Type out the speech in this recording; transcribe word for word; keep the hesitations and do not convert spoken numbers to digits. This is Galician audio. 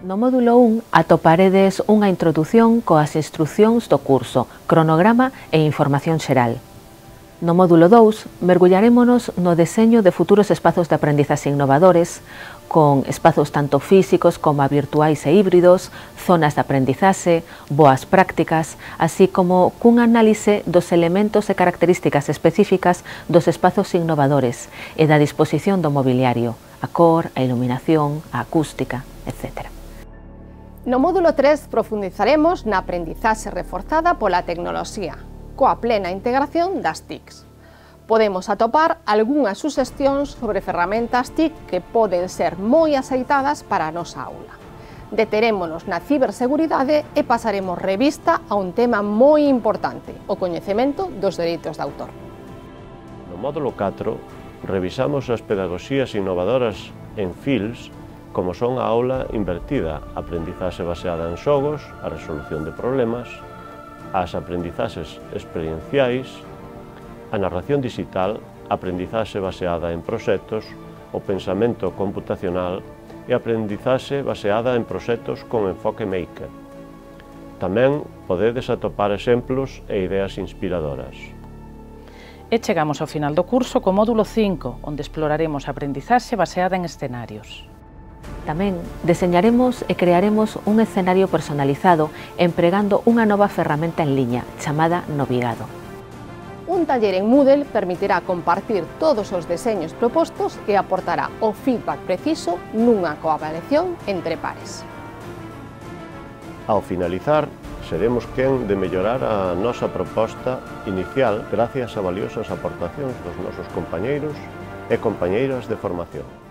No módulo un atoparedes unha introdución coas instruccións do curso, cronograma e información xeral. No módulo dous mergullarémonos no deseño de futuros espazos de aprendizaxe innovadores, con espazos tanto físicos como virtuais e híbridos, zonas de aprendizaxe, boas prácticas, así como cun análise dos elementos e características específicas dos espazos innovadores e da disposición do mobiliario, a cor, a iluminación, a acústica, etcétera. No módulo tres profundizaremos na aprendizaxe reforzada pola tecnoloxía, coa plena integración das T I Cs. Podemos atopar algunhas suxestións sobre ferramentas T I C que poden ser moi axeitadas para a nosa aula. Deterémonos na ciberseguridade e pasaremos revista a un tema moi importante, o coñecemento dos dereitos de autor. No módulo catro revisamos as pedagogías innovadoras en F I L S, como son a aula invertida, aprendizaxe baseada en xogos, a resolución de problemas, as aprendizaxes experienciais, a narración digital, aprendizaxe baseada en proxectos, o pensamento computacional e a aprendizaxe baseada en proxectos con enfoque maker. Tamén podedes atopar exemplos e ideas inspiradoras. E chegamos ao final do curso co módulo cinco, onde exploraremos a aprendizaxe baseada en escenarios. Tamén deseñaremos e crearemos un escenario personalizado empregando unha nova ferramenta en liña chamada Novigado. Un taller en Moodle permitirá compartir todos os deseños propostos e aportará o feedback preciso nunha coavaliación entre pares. Ao finalizar, seremos quen de mellorar a nosa proposta inicial gracias a valiosas aportacións dos nosos compañeiros e compañeiras de formación.